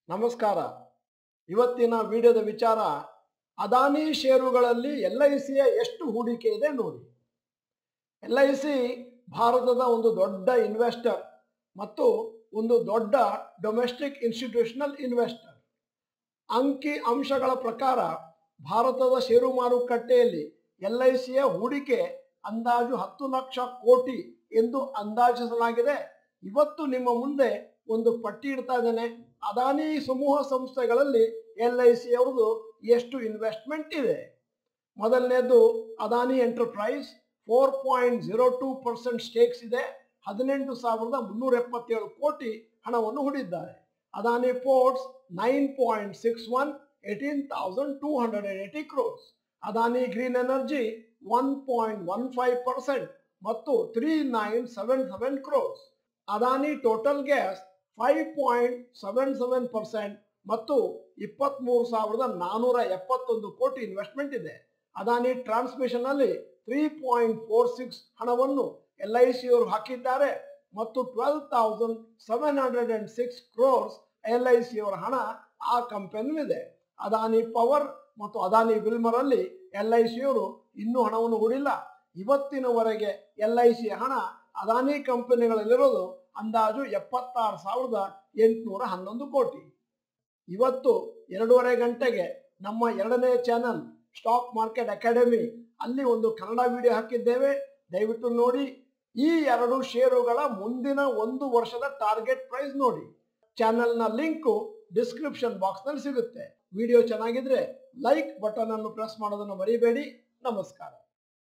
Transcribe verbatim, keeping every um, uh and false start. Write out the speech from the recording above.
ನಮಸ್ಕಾರ. ಇವತ್ತಿನ ವಿಡಿಯೋದ ವಿಚಾರ ಅದಾನಿ ಷೇರುಗಳಲ್ಲಿ ಎಲ್ ಐ ಸಿಯ ಎಷ್ಟು ಹೂಡಿಕೆ ಇದೆ ನೋಡಿ. ಎಲ್ ಐ ಸಿ ಭಾರತದ ಒಂದು ದೊಡ್ಡ ಇನ್ವೆಸ್ಟರ್ ಮತ್ತು ಒಂದು ದೊಡ್ಡ ಡೊಮೆಸ್ಟಿಕ್ ಇನ್ಸ್ಟಿಟ್ಯೂಷನಲ್ ಇನ್ವೆಸ್ಟರ್. ಅಂಕಿ ಅಂಶಗಳ ಪ್ರಕಾರ ಭಾರತದ ಷೇರು ಮಾರುಕಟ್ಟೆಯಲ್ಲಿ ಎಲ್ ಐ ಸಿಯ ಹೂಡಿಕೆ ಅಂದಾಜು ಹತ್ತು ಲಕ್ಷ ಕೋಟಿ ಎಂದು ಅಂದಾಜಿಸಲಾಗಿದೆ. ಇವತ್ತು ನಿಮ್ಮ ಮುಂದೆ ಒಂದು ಪಟ್ಟಿ ಇಡ್ತಾ ಇದ್ದೇನೆ. ಅದಾನಿ ಸಮೂಹ ಸಂಸ್ಥೆಗಳಲ್ಲಿ ಎಲ್ ಐ ಸಿ ಅವ್ರದ್ದು ಎಷ್ಟು ಇನ್ವೆಸ್ಟ್ಮೆಂಟ್ ಇದೆ. ಮೊದಲನೇದು Adani Enterprises four point zero two percent stakes ಇದೆ. ಹದಿನೆಂಟು ಸಾವಿರದ ಮುನ್ನೂರ ಎಪ್ಪತ್ತೇಳು ಕೋಟಿ ಹಣವನ್ನು ಹೂಡಿದ್ದಾರೆ. Adani Ports nine point six one eighteen thousand two hundred eighty crores. Adani Green Energy one point one five percent ಮತ್ತು three nine seven seven crores. Adani Total Gas five point seven seven percent ಮತ್ತು ಇಪ್ಪತ್ತ್ಮೂರು ಸಾವಿರದ ನಾನ್ನೂರ ಎಪ್ಪತ್ತೊಂದು ಕೋಟಿ ಇನ್ವೆಸ್ಟ್ಮೆಂಟ್ ಇದೆ. ಅದಾನಿ ಟ್ರಾನ್ಸ್ಮಿಷನ್ ಅಲ್ಲಿ ತ್ರೀ ಪಾಯಿಂಟ್ ಫೋರ್ ಸಿಕ್ಸ್ ಹಣವನ್ನು ಎಲ್ ಐ ಸಿ ಅವರು ಹಾಕಿದ್ದಾರೆ ಮತ್ತು twelve thousand seven hundred and six crores L I C ಅವರ ಹಣ ಆ ಕಂಪನಿಲಿದೆ. ಅದಾನಿ ಪವರ್ ಮತ್ತು ಅದಾನಿ ವಿಲ್ಮರ್ ಅಲ್ಲಿ ಎಲ್ ಐ ಸಿ ಅವರು ಇನ್ನೂ ಹಣವನ್ನು ಹೂಡಿಲ್ಲ. ಇವತ್ತಿನವರೆಗೆ ಎಲ್ ಐ ಸಿ ಹಣ ಅದಾನಿ ಕಂಪನಿಗಳಲ್ಲಿರೋದು ಅಂದಾಜು ಎಪ್ಪತ್ತಾರು ಸಾವಿರದ ಎಂಟುನೂರ ಹನ್ನೊಂದು ಕೋಟಿ. ಇವತ್ತು ಎರಡೂವರೆ ಗಂಟೆಗೆ ನಮ್ಮ ಎರಡನೇ ಚಾನಲ್ ಸ್ಟಾಕ್ ಮಾರ್ಕೆಟ್ ಅಕಾಡೆಮಿ ಅಲ್ಲಿ ಒಂದು ಕನ್ನಡ ವಿಡಿಯೋ ಹಾಕಿದ್ದೇವೆ, ದಯವಿಟ್ಟು ನೋಡಿ. ಈ ಎರಡು ಷೇರುಗಳ ಮುಂದಿನ ಒಂದು ವರ್ಷದ ಟಾರ್ಗೆಟ್ ಪ್ರೈಸ್ ನೋಡಿ. ಚಾನೆಲ್ನ ಲಿಂಕು ಡಿಸ್ಕ್ರಿಪ್ಷನ್ ಬಾಕ್ಸ್ ನಲ್ಲಿ ಸಿಗುತ್ತೆ. ವಿಡಿಯೋ ಚೆನ್ನಾಗಿದ್ರೆ ಲೈಕ್ ಬಟನ್ ಅನ್ನು ಪ್ರೆಸ್ ಮಾಡೋದನ್ನು ಮರಿಬೇಡಿ. ನಮಸ್ಕಾರ.